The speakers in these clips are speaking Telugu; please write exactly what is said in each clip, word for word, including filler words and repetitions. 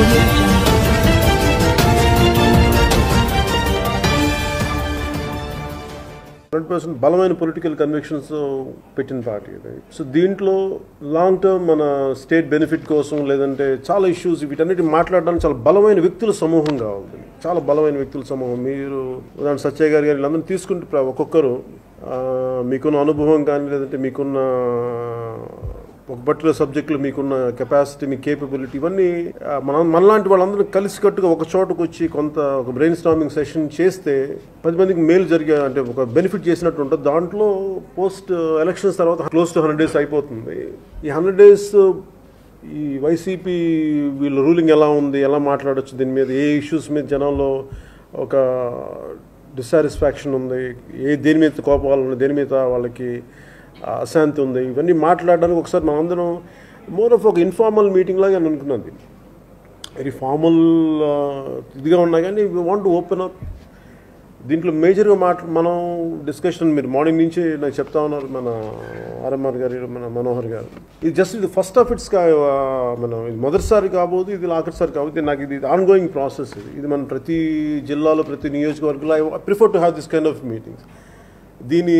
హండ్రెడ్ పర్సెంట్ బలమైన పొలిటికల్ కన్విక్షన్స్ పెట్టిన పార్టీ ఇది. సో దీంట్లో లాంగ్ టర్మ్ మన స్టేట్ బెనిఫిట్ కోసం లేదంటే చాలా ఇష్యూస్ వీటన్నిటి మాట్లాడడానికి చాలా బలమైన వ్యక్తుల సమూహం కావాలి. చాలా బలమైన వ్యక్తుల సమూహం. మీరు ఉదాహరణ సత్య గారి గారు వీళ్ళందరూ తీసుకుంటే ఒక్కొక్కరు మీకున్న అనుభవం కానీ లేదంటే మీకున్న ఒక పర్టికులర్ సబ్జెక్టులో మీకున్న కెపాసిటీ, మీ కేపబిలిటీ ఇవన్నీ మన మనలాంటి వాళ్ళందరూ కలిసికట్టుగా ఒక చోటకు వచ్చి కొంత ఒక బ్రెయిన్ స్టార్మింగ్ సెషన్ చేస్తే పది మందికి మేలు జరిగే అంటే ఒక బెనిఫిట్ చేసినట్టు ఉంటుంది. దాంట్లో పోస్ట్ ఎలక్షన్స్ తర్వాత క్లోజ్ టు హండ్రెడ్ డేస్ అయిపోతుంది. ఈ హండ్రెడ్ డేస్ ఈ వైసీపీ వీళ్ళ రూలింగ్ ఎలా ఉంది, ఎలా మాట్లాడచ్చు, దీని మీద ఏ ఇష్యూస్ మీద జనాల్లో ఒక డిస్సాటిస్ఫాక్షన్ ఉంది, ఏ దేని మీద కోపాలు ఉన్నాయి, దేని మీద వాళ్ళకి అశాంతి ఉంది, ఇవన్నీ మాట్లాడడానికి ఒకసారి మనందరం మోర్ ఆఫ్ ఒక ఇన్ఫార్మల్ మీటింగ్ లాగా నేను అనుకున్నది. వెరీ ఫార్మల్ ఇదిగా ఉన్నా కానీ we want to open up. దీంట్లో మేజర్గా మాట్లా మనం డిస్కషన్ మీరు మార్నింగ్ నుంచి నాకు చెప్తా ఉన్నారు మన ఆర్ఎంఆర్ గారు, మన మనోహర్ గారు. ఇది జస్ట్ ఇది ఫస్ట్ ఆఫ్ ఇట్స్ కా మనం ఇది మొదటిసారి కాబోదు, ఇది ఆఖరిసారి కాబోదు. నాకు ఇది ఆన్ గోయింగ్ ప్రాసెస్. ఇది ఇది మనం ప్రతి జిల్లాలో ప్రతి నియోజకవర్గంలో I prefer to have this kind of meetings. దీని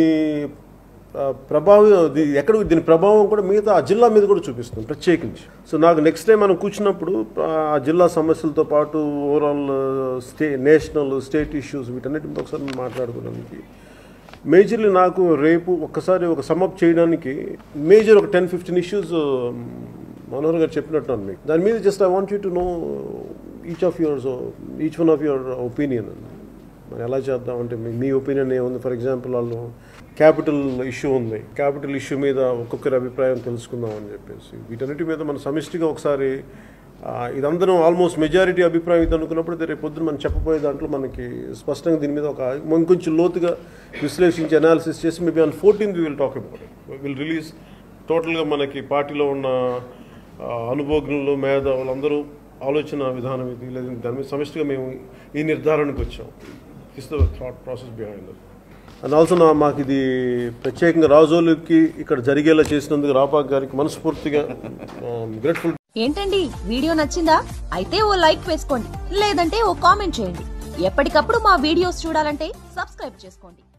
ప్రభావం ఎక్కడ దీని ప్రభావం కూడా మిగతా ఆ జిల్లా మీద కూడా చూపిస్తుంది ప్రత్యేకించి. సో నాకు నెక్స్ట్ టైం మనం కూర్చున్నప్పుడు ఆ జిల్లా సమస్యలతో పాటు overall stay national state issues వీటన్నిటి మీద ఒకసారి మాట్లాడుకోవడానికి మేజర్లీ నాకు రేపు ఒక్కసారి ఒక సమ్అప్ చేయడానికి మేజర్ ఒక టెన్ ఫిఫ్టీన్ ఇష్యూస్ మనోహర్ గారు చెప్పినట్టు మీకు దాని మీద just I want you to know each of yours each one of your opinion. మరి ఎలా చేద్దాం అంటే మీ ఒపీనియన్ ఏముంది? ఫర్ ఎగ్జాంపుల్ వాళ్ళు క్యాపిటల్ ఇష్యూ ఉంది, క్యాపిటల్ ఇష్యూ మీద ఒక్కొక్కరి అభిప్రాయం తెలుసుకుందాం అని చెప్పేసి వీటన్నిటి మీద మనం సమిష్టిగా ఒకసారి ఇదందరం ఆల్మోస్ట్ మెజారిటీ అభిప్రాయం ఇది అనుకున్నప్పుడు రేపు పొద్దున మనం చెప్పబోయే దాంట్లో మనకి స్పష్టంగా దీని మీద ఒక ఇంకొంచెం లోతుగా విశ్లేషించి అనాలిసిస్ చేసి maybe on fourteenth will talk about it. Will release టోటల్గా మనకి పార్టీలో ఉన్న అనుభవజ్ఞులు మేధావులు అందరూ ఆలోచన విధానం ఇది లేదంటే దాని మీద సమిష్టిగా మేము ఈ నిర్ధారణకు వచ్చాం. Is the thought process behind that. And also నా మాకు ఇది ప్రత్యేకంగా రాజోలుకి ఇక్కడ జరిగేలా చేసినందుకు రాపాక్ గారికి మనస్ఫూర్తిగా గ్రేట్ఫుల్. ఏంటండి వీడియో నచ్చిందా? అయితే ఓ లైక్ వేసుకోండి, లేదంటే ఓ కామెంట్ చేయండి. ఎప్పటికప్పుడు మా వీడియోస్ చూడాలంటే సబ్స్క్రైబ్ చేసుకోండి.